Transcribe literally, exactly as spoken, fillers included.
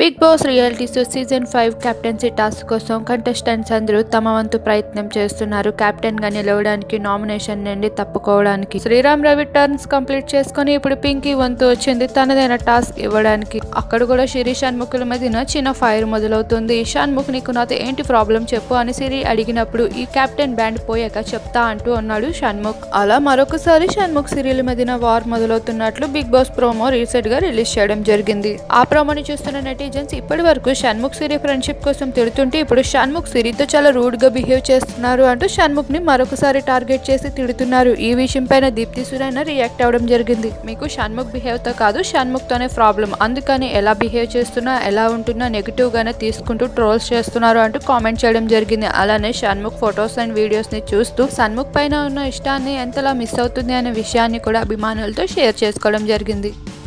Big Boss reality show season five captaincy task కోసం contestants అందరూ తమ వంతు ప్రయత్నం చేస్తున్నారు. కెప్టెన్ గా నిలవడానికి, నామినేషన్ నుండి తప్పుకోవడానికి. శ్రీరామ్ రవి టర్న్స్ కంప్లీట్ చేసుకుని ఇప్పుడు పింకీ వంతు వచ్చింది తనదైన టాస్క్ ఇవ్వడానికి. అక్కడ కూడా సిరి షణ్ముఖుల మధ్యన చిన్న ఫైర్ మొదలవుతుంది. షణ్ముఖ్ నీకు నాతో ఏంటి ప్రాబ్లం చెప్పు అని సిరి అడిగినప్పుడు ఈ కెప్టెన్ బ్యాండ్ పోయాక చెప్తా అంటూ అన్నాడు షణ్ముఖ్. అలా మరొకసారి షణ్ముఖ్ సిరిల మధ్యన వార్ మొదలవుతున్నట్లు బిగ్ బాస్ ప్రోమో రీసెంట్ గా రిలీజ్ చేయడం జరిగింది. ఆ ప్రోమోని చూస్తున్న నెటిజన్స్ ఇప్పటి వరకు షణ్ముఖ్ సిరి ఫ్రెండ్షిప్ కోసం తిడుతుంటే ఇప్పుడు షణ్ముఖ్ సిరితో చాలా రూడ్ గా బిహేవ్ చేస్తున్నారు అంటూ షణ్ముఖ్ ని మరొకసారి టార్గెట్ చేసి తిడుతున్నారు. ఈ విషయం పైన దీప్తి సురైనా రియాక్ట్ అవడం జరిగింది. మీకు షణ్ముఖ్ బిహేవ్ తో కాదు షణ్ముఖ్ తోనే ప్రాబ్లం, అందుకని ఎలా బిహేవ్ చేస్తున్నా ఎలా ఉంటున్నా నెగిటివ్ గానే తీసుకుంటూ ట్రోల్స్ చేస్తున్నారు అంటూ కామెంట్ చేయడం జరిగింది. అలానే షణ్ముఖ్ ఫొటోస్ అండ్ వీడియోస్ ని చూస్తూ షణ్ముఖ్ పైన ఉన్న ఇష్టాన్ని ఎంతలా మిస్ అవుతుంది అనే విషయాన్ని కూడా అభిమానులతో షేర్ చేసుకోవడం జరిగింది.